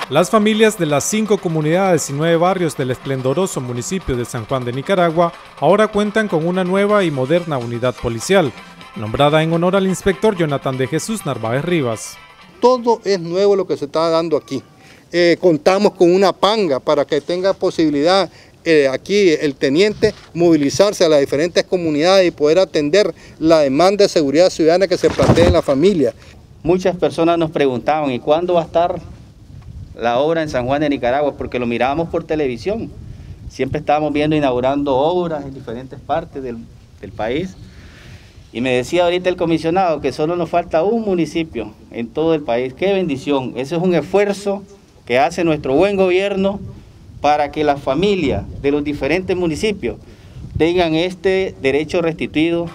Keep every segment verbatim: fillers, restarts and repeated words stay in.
Las familias de las cinco comunidades y nueve barrios del esplendoroso municipio de San Juan de Nicaragua ahora cuentan con una nueva y moderna unidad policial, nombrada en honor al inspector Jonathan de Jesús Narváez Rivas. Todo es nuevo lo que se está dando aquí. Eh, contamos con una panga para que tenga posibilidad eh, aquí el teniente movilizarse a las diferentes comunidades y poder atender la demanda de seguridad ciudadana que se plantea en la familia. Muchas personas nos preguntaban, ¿y cuándo va a estar la obra en San Juan de Nicaragua? Porque lo mirábamos por televisión. Siempre estábamos viendo inaugurando obras en diferentes partes del, del país. Y me decía ahorita el comisionado que solo nos falta un municipio en todo el país. ¡Qué bendición! Ese es un esfuerzo que hace nuestro buen gobierno para que las familias de los diferentes municipios tengan este derecho restituido.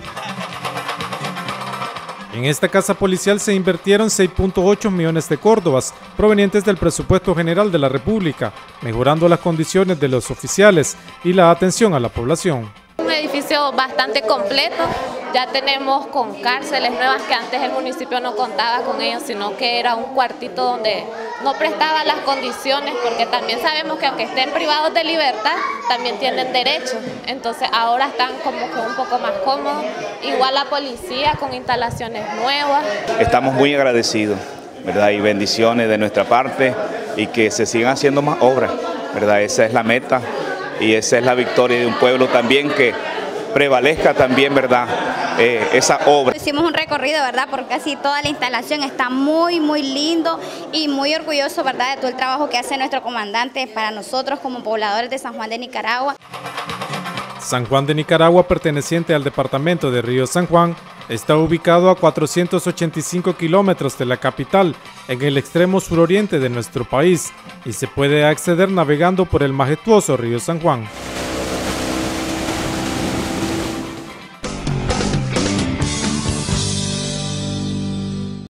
En esta casa policial se invirtieron seis punto ocho millones de córdobas provenientes del presupuesto general de la República, mejorando las condiciones de los oficiales y la atención a la población. Un edificio bastante completo, ya tenemos con cárceles nuevas que antes el municipio no contaba con ellos, sino que era un cuartito donde no prestaba las condiciones, porque también sabemos que aunque estén privados de libertad, también tienen derechos, entonces ahora están como que un poco más cómodos, igual la policía con instalaciones nuevas. Estamos muy agradecidos, ¿verdad? Y bendiciones de nuestra parte y que se sigan haciendo más obras, ¿verdad? Esa es la meta. Y esa es la victoria de un pueblo también, que prevalezca también, ¿verdad?, eh, esa obra. Hicimos un recorrido, ¿verdad?, por casi toda la instalación, está muy, muy lindo y muy orgulloso, ¿verdad?, de todo el trabajo que hace nuestro comandante para nosotros como pobladores de San Juan de Nicaragua. San Juan de Nicaragua, perteneciente al departamento de Río San Juan, está ubicado a cuatrocientos ochenta y cinco kilómetros de la capital, en el extremo suroriente de nuestro país, y se puede acceder navegando por el majestuoso Río San Juan.